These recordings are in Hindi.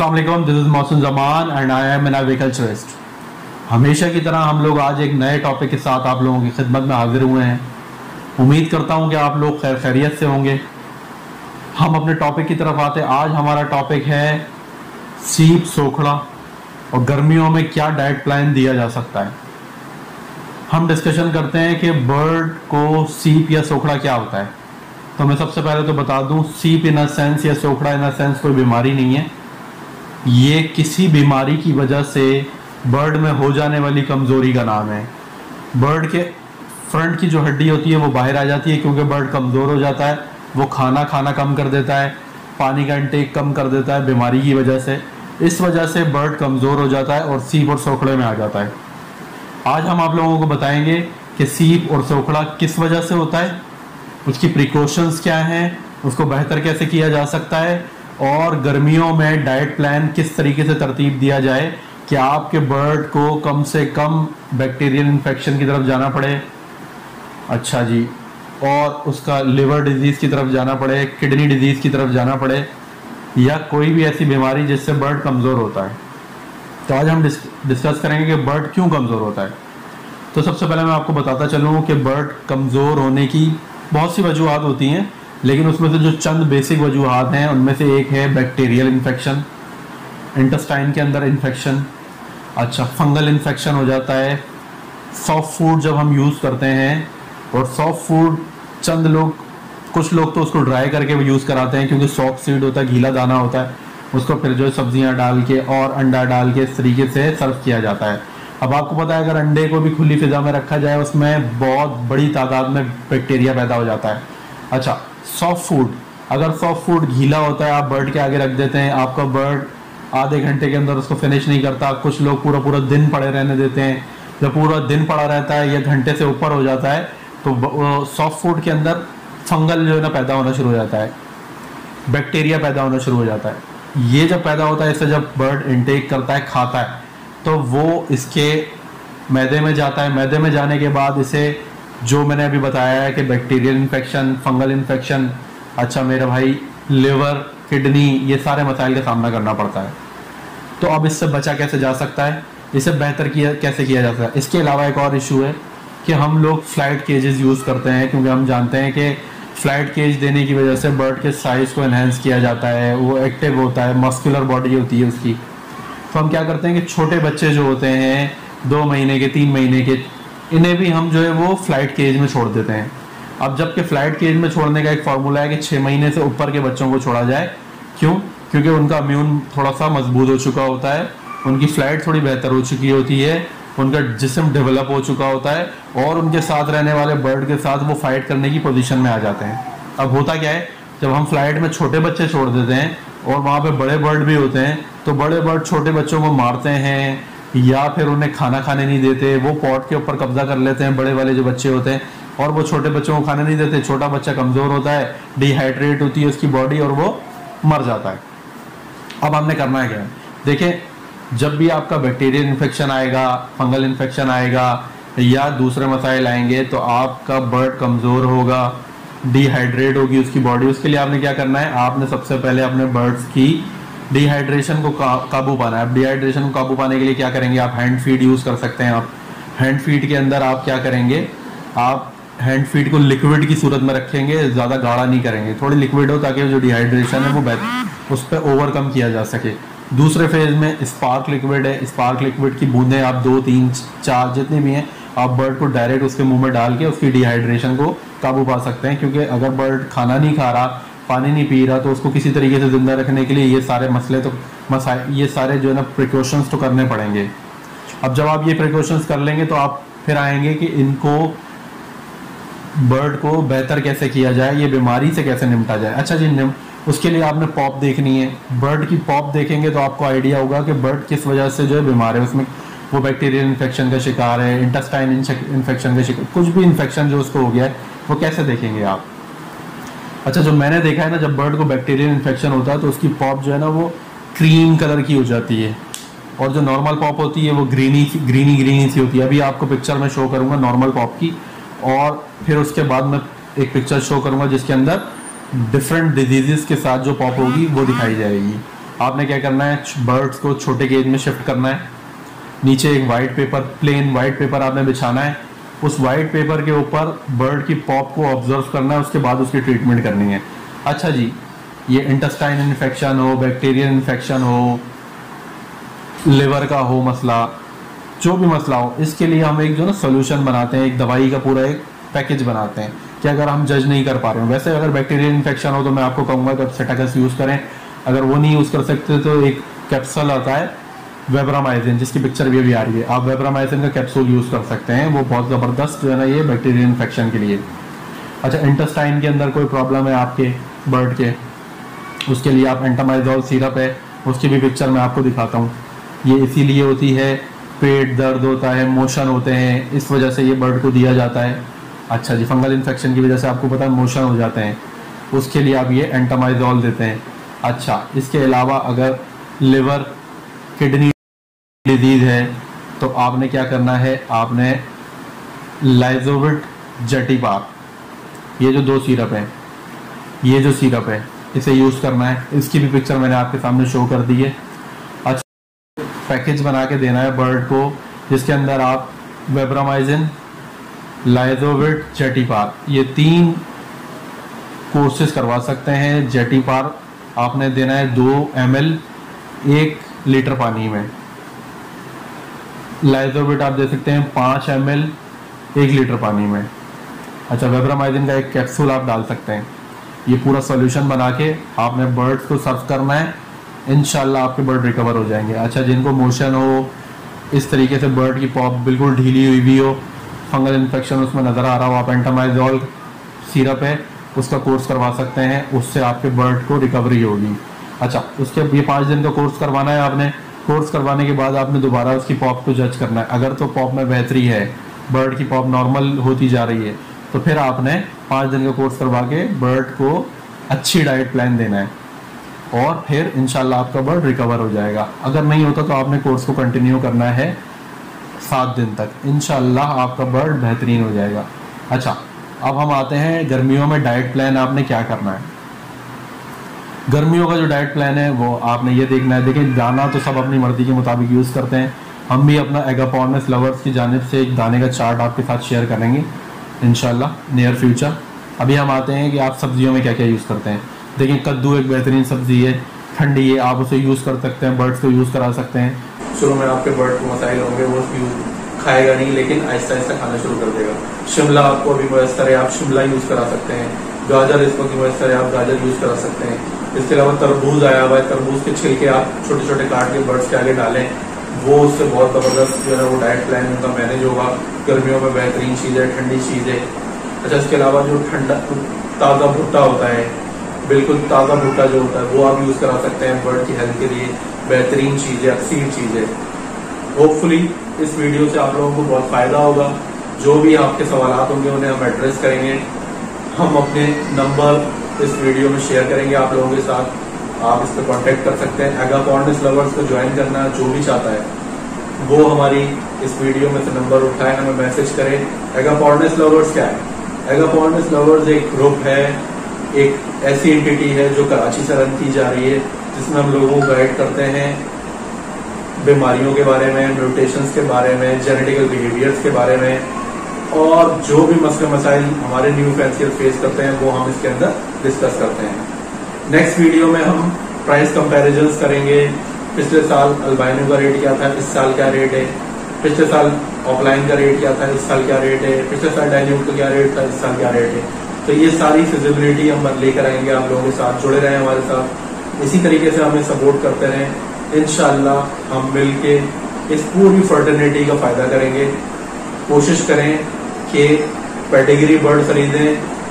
अस्सलाम वालेकुम, this is Mausam Zaman and I am an agriculturist. हमेशा की तरह हम लोग आज एक नए टॉपिक के साथ आप लोगों की खिदमत में हाजिर हुए हैं। उम्मीद करता हूं कि आप लोग खैरियत से होंगे। हम अपने टॉपिक की तरफ आते। आज हमारा टॉपिक है सीप सोखड़ा और गर्मियों में क्या डाइट प्लान दिया जा सकता है। हम डिस्कशन करते हैं कि बर्ड को सीप या सोखड़ा क्या होता है। तो मैं सबसे पहले तो बता दूं, सीप इन अ सेंस या सोखड़ा इन अ सेंस कोई बीमारी नहीं है। ये किसी बीमारी की वजह से बर्ड में हो जाने वाली कमज़ोरी का नाम है। बर्ड के फ्रंट की जो हड्डी होती है वो बाहर आ जाती है क्योंकि बर्ड कमज़ोर हो जाता है। वो खाना कम कर देता है, पानी का इंटेक कम कर देता है बीमारी की वजह से। इस वजह से बर्ड कमज़ोर हो जाता है और सीप और सोखड़े में आ जाता है। आज हम आप लोगों को बताएंगे कि सीप और सोखड़ा किस वजह से होता है, उसकी प्रिकॉशंस क्या हैं, उसको बेहतर कैसे किया जा सकता है, और गर्मियों में डाइट प्लान किस तरीके से तरतीब दिया जाए कि आपके बर्ड को कम से कम बैक्टीरियल इन्फेक्शन की तरफ जाना पड़े, अच्छा जी, और उसका लिवर डिजीज़ की तरफ जाना पड़े, किडनी डिजीज़ की तरफ जाना पड़े, या कोई भी ऐसी बीमारी जिससे बर्ड कमज़ोर होता है। तो आज हम डिस्कस करेंगे कि बर्ड क्यों कमज़ोर होता है। तो सबसे पहले मैं आपको बताता चलूँ कि बर्ड कमज़ोर होने की बहुत सी वजूहत होती हैं, लेकिन उसमें से जो चंद बेसिक वजूहत हैं उनमें से एक है बैक्टीरियल इन्फेक्शन, इंटेस्टाइन के अंदर इन्फेक्शन, अच्छा फंगल इन्फेक्शन हो जाता है। सॉफ्ट फूड जब हम यूज़ करते हैं, और सॉफ्ट फूड कुछ लोग तो उसको ड्राई करके भी यूज़ कराते हैं क्योंकि सॉफ्ट सीड होता है, गीला दाना होता है, उसको फिर जो सब्जियां डाल के और अंडा डाल के इस तरीके से सर्व किया जाता है। अब आपको पता है अगर अंडे को भी खुली फिजा में रखा जाए उसमें बहुत बड़ी तादाद में बैक्टीरिया पैदा हो जाता है। अच्छा, सॉफ्ट फूड, अगर सॉफ्ट फूड गीला होता है आप बर्ड के आगे रख देते हैं, आपका बर्ड आधे घंटे के अंदर उसको फिनिश नहीं करता। कुछ लोग पूरा दिन पड़े रहने देते हैं। जब पूरा दिन पड़ा रहता है या घंटे से ऊपर हो जाता है तो सॉफ्ट फूड के अंदर फंगल जो है ना पैदा होना शुरू हो जाता है, बैक्टीरिया पैदा होना शुरू हो जाता है। ये जब पैदा होता है, इससे जब बर्ड इनटेक करता है, खाता है, तो वो इसके मैदे में जाता है। मैदे में जाने के बाद इसे जो मैंने अभी बताया है कि बैक्टीरियल इन्फेक्शन, फंगल इन्फेक्शन, अच्छा मेरा भाई लिवर, किडनी, ये सारे मसाइल का सामना करना पड़ता है। तो अब इससे बचा कैसे जा सकता है, इसे बेहतर कैसे किया जा सकता है। इसके अलावा एक और इशू है कि हम लोग फ्लाइट केजेस यूज़ करते हैं क्योंकि हम जानते हैं कि फ्लाइट केज देने की वजह से बर्ड के साइज़ को एनहेंस किया जाता है, वो एक्टिव होता है, मस्कुलर बॉडी होती है उसकी। तो हम क्या करते हैं कि छोटे बच्चे जो होते हैं 2 महीने के, 3 महीने के, इन्हें भी हम जो है वो फ्लाइट केज में छोड़ देते हैं। अब जबकि फ्लाइट केज में छोड़ने का एक फार्मूला है कि 6 महीने से ऊपर के बच्चों को छोड़ा जाए। क्यों? क्योंकि उनका इम्यून थोड़ा सा मजबूत हो चुका होता है, उनकी फ्लाइट थोड़ी बेहतर हो चुकी होती है, उनका जिस्म डेवलप हो चुका होता है और उनके साथ रहने वाले बर्ड के साथ वो फाइट करने की पोजीशन में आ जाते हैं। अब होता क्या है, जब हम फ्लाइट में छोटे बच्चे छोड़ देते हैं और वहाँ पे बड़े बर्ड भी होते हैं, तो बड़े बर्ड छोटे बच्चों को मारते हैं या फिर उन्हें खाना खाने नहीं देते। वो पॉट के ऊपर कब्जा कर लेते हैं बड़े वाले जो बच्चे होते हैं, और वो छोटे बच्चों को खाने नहीं देते। छोटा बच्चा कमज़ोर होता है, डिहाइड्रेट होती है उसकी बॉडी और वो मर जाता है। अब हमने करना है क्या, देखें, जब भी आपका बैक्टीरियल इन्फेक्शन आएगा, फंगल इन्फेक्शन आएगा या दूसरे मसाइल आएंगे तो आपका बर्ड कमज़ोर होगा, डिहाइड्रेट होगी उसकी बॉडी। उसके लिए आपने क्या करना है, आपने सबसे पहले अपने बर्ड्स की डिहाइड्रेशन को काबू पाना है। अब डिहाइड्रेशन को काबू पाने के लिए क्या करेंगे, आप हैंड फीड यूज़ कर सकते हैं। आप हैंड फीड के अंदर आप क्या करेंगे, आप हैंड फीड को लिक्विड की सूरत में रखेंगे, ज़्यादा गाढ़ा नहीं करेंगे, थोड़ी लिक्विड हो ताकि जो डिहाइड्रेशन है वो उस पर ओवरकम किया जा सके। दूसरे फेज में स्पार्क लिक्विड है, स्पार्क लिक्विड की बूंदें आप 2, 3, 4 जितने भी हैं आप बर्ड को डायरेक्ट उसके मुंह में डाल के उसकी डिहाइड्रेशन को काबू पा सकते हैं। क्योंकि अगर बर्ड खाना नहीं खा रहा, पानी नहीं पी रहा, तो उसको किसी तरीके से ज़िंदा रखने के लिए ये सारे ये सारे जो है ना प्रिकॉशंस तो करने पड़ेंगे। अब जब आप ये प्रिकॉशंस कर लेंगे तो आप फिर आएंगे कि इनको बर्ड को बेहतर कैसे किया जाए, ये बीमारी से कैसे निपटा जाए। अच्छा जी, उसके लिए आपने पॉप देखनी है। बर्ड की पॉप देखेंगे तो आपको आइडिया होगा कि बर्ड किस वजह से जो है बीमार है, उसमें वो बैक्टीरियल इन्फेक्शन का शिकार है, इंटेस्टाइन इन्फेक्शन का शिकार, कुछ भी इन्फेक्शन जो उसको हो गया है वो कैसे देखेंगे आप। अच्छा, जो मैंने देखा है ना, जब बर्ड को बैक्टीरियल इन्फेक्शन होता है तो उसकी पॉप जो है ना वो क्रीम कलर की हो जाती है, और जो नॉर्मल पॉप होती है वो ग्रीनी सी होती है। अभी आपको पिक्चर में शो करूँगा नॉर्मल पॉप की, और फिर उसके बाद मैं एक पिक्चर शो करूँगा जिसके अंदर डिफरेंट डिजीज़ के साथ जो पॉप होगी वो दिखाई जाएगी। आपने क्या करना है, बर्ड्स को छोटे केज में शिफ्ट करना है। नीचे एक white paper, plain white paper आपने बिछाना है। उस वाइट पेपर के ऊपर बर्ड की पॉप को ऑब्जर्व करना है, उसके बाद उसकी ट्रीटमेंट करनी है। अच्छा जी, ये इंटेस्टाइन इन्फेक्शन हो, बैक्टीरियल इन्फेक्शन हो, लिवर का हो मसला, जो भी मसला हो, इसके लिए हम एक जो ना सोल्यूशन बनाते हैं, एक दवाई का पूरा एक पैकेज बनाते हैं कि अगर हम जज नहीं कर पा रहे हो। वैसे अगर बैक्टीरियल इन्फेक्शन हो तो मैं आपको कहूँगा कि सेटाकस यूज़ करें। अगर वो नहीं यूज़ कर सकते तो एक कैप्सूल आता है वेब्रामाइसिन, जिसकी पिक्चर भी अभी आ रही है, आप वेब्रामाइसिन का कैप्सूल यूज़ कर सकते हैं। वो बहुत ज़बरदस्त जो है ना ये बैक्टीरियल इन्फेक्शन के लिए। अच्छा, इंटेस्टाइन के अंदर कोई प्रॉब्लम है आपके बर्ड के, उसके लिए आप एंटामाइजोल सिरप है, उसकी भी पिक्चर मैं आपको दिखाता हूँ। ये इसीलिए होती है, पेट दर्द होता है, मोशन होते हैं, इस वजह से ये बर्ड को दिया जाता है। अच्छा जी, फंगल इन्फेक्शन की वजह से आपको पता है मोशन हो जाते हैं, उसके लिए आप ये एंटामाइजोल देते हैं। अच्छा, इसके अलावा अगर लिवर किडनी डिजीज़ है तो आपने क्या करना है, आपने लाइजोविट जेटिपार, ये जो 2 सिरप हैं, ये जो सिरप है इसे यूज़ करना है। इसकी भी पिक्चर मैंने आपके सामने शो कर दी है। अच्छा, पैकेज बना के देना है बर्ड को, जिसके अंदर आप वेब्रामाइसिन, लाइजोविट, जेटिपार, ये 3 कोर्सेज करवा सकते हैं। जेटिपार आपने देना है 2 ml 1 लीटर पानी में। लाइजोविट आप दे सकते हैं 5 ml 1 लीटर पानी में। अच्छा, वेब्रामाइसिन का एक कैप्सूल आप डाल सकते हैं। ये पूरा सॉल्यूशन बना के आपने बर्ड्स को सर्व करना है, इंशाल्लाह आपके बर्ड रिकवर हो जाएंगे। अच्छा, जिनको मोशन हो, इस तरीके से बर्ड की पॉप बिल्कुल ढीली हुई भी हो, फंगल इन्फेक्शन उसमें नज़र आ रहा हो, आप एंटामाइजोल सिरप है उसका कोर्स करवा सकते हैं, उससे आपके बर्ड को रिकवरी होगी। अच्छा, उसके ये 5 दिन का कोर्स करवाना है आपने। कोर्स करवाने के बाद आपने दोबारा उसकी पॉप को जज करना है। अगर तो पॉप में बेहतरी है, बर्ड की पॉप नॉर्मल होती जा रही है, तो फिर आपने 5 दिन का कोर्स करवा के बर्ड को अच्छी डाइट प्लान देना है, और फिर इंशाल्लाह आपका बर्ड रिकवर हो जाएगा। अगर नहीं होता तो आपने कोर्स को कंटिन्यू करना है 7 दिन तक, इंशाल्लाह आपका बर्ड बेहतरीन हो जाएगा। अच्छा, अब हम आते हैं गर्मियों में डाइट प्लान आपने क्या करना है। गर्मियों का जो डाइट प्लान है वो आपने ये देखना है। देखिए, दाना तो सब अपनी मर्जी के मुताबिक यूज़ करते हैं, हम भी अपना एगापोर्नस लवर्स की जानिब से एक दाने का चार्ट आपके साथ शेयर करेंगे इंशाल्लाह नियर फ्यूचर। अभी हम आते हैं कि आप सब्जियों में क्या क्या यूज़ करते हैं। देखिए, कद्दू एक बेहतरीन सब्जी है, ठंडी है, आप उसे यूज़ कर सकते हैं, बर्ड्स को यूज़ करा सकते हैं। शुरू में आपके बर्ड को मसाइल होंगे, वो खाएगा नहीं, लेकिन आहिस्ता आहिस्ता खाना शुरू कर देगा। शिमला आपको अभी मुयसर है, आप शिमला यूज़ करा सकते हैं। गाजर इस वक्त मुयसर है, आप गाजर यूज़ करा सकते हैं। इसके अलावा तरबूज आया हुआ है, तरबूज के छिलके आप छोटे छोटे काट के बर्ड्स के आगे डालें, वो उससे बहुत ज़बरदस्त जो है वो डाइट प्लान उनका मैनेज होगा। गर्मियों में बेहतरीन चीज़ है, ठंडी चीज़ है। अच्छा, इसके अलावा जो ठंडा ताज़ा भुट्टा होता है, बिल्कुल ताज़ा भुट्टा जो होता है, वो आप यूज़ करा सकते हैं बर्ड की हेल्थ के लिए, बेहतरीन चीज़ है, अक्सीर चीज़ है। होपफुली इस वीडियो से आप लोगों को बहुत फ़ायदा होगा। जो भी आपके सवालात होंगे उन्हें हम एड्रेस करेंगे। हम अपने नंबर इस वीडियो में शेयर करेंगे आप लोगों के साथ, आप इस पर कॉन्टेक्ट कर सकते हैं। एगापोर्नस लवर्स को ज्वाइन करना जो भी चाहता है वो हमारी इस वीडियो में से नंबर उठाए, हमें मैसेज करें। एगापोर्नस लवर्स क्या है? एगापोर्नस लवर्स एक ग्रुप है, एक ऐसी एंटिटी है जो कराची से रन की जा रही है, जिसमें हम लोगों को गाइड करते हैं बीमारियों के बारे में, म्यूटेशंस के बारे में, जेनेटिकल बिहेवियर्स के बारे में, और जो भी मसले मसाइल हमारे न्यू फैंसियर फेस करते हैं वो हम इसके अंदर डिस्कस करते हैं। नेक्स्ट वीडियो में हम प्राइस कंपैरिजंस करेंगे। पिछले साल अल्बाइनो का रेट क्या था, इस साल क्या रेट है, पिछले साल ऑफलाइन का रेट क्या था, इस साल क्या रेट है, पिछले साल डाइन्यूट का क्या रेट था, इस साल क्या रेट है। तो ये सारी फिजिबिलिटी हम लेकर आएंगे, आप लोगों के साथ जुड़े रहें हमारे साथ, इसी तरीके से हमें सपोर्ट करते रहें। इंशाल्लाह हम मिलके इस पूरी फर्टिलिटी का फायदा करेंगे। कोशिश करें कि पेडिग्री बर्ड खरीदें,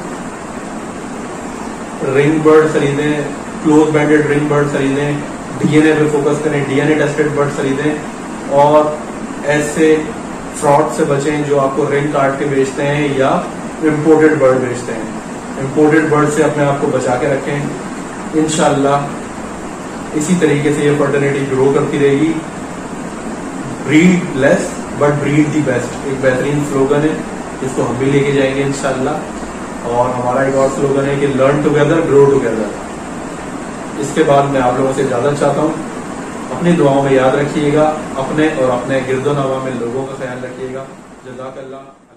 रिंग बर्ड खरीदें, क्लोज बैंडेड रिंग बर्ड खरीदें, डीएनए पे फोकस करें, डीएनए टेस्टेड बर्ड खरीदें, और ऐसे फ्रॉड से बचें जो आपको रिंग काट के बेचते हैं या इम्पोर्टेड बर्ड बेचते हैं। इम्पोर्टेड बर्ड से अपने आप को बचा के रखें। इंशाल्लाह इसी तरीके से ये फर्टिलिटी ग्रो करती रहेगी। Breed less but breed the best एक बेहतरीन स्लोगन है, इसको हम भी लेके जाएंगे इंशाल्लाह। और हमारा एक और स्लोगन है कि लर्न टुगेदर ग्रो टुगेदर। इसके बाद मैं आप लोगों से इजाज़त चाहता हूँ। अपनी दुआओं में याद रखिएगा, अपने और अपने गिरदोनवा में लोगों का ख्याल रखिएगा। जज़ाकल्लाह।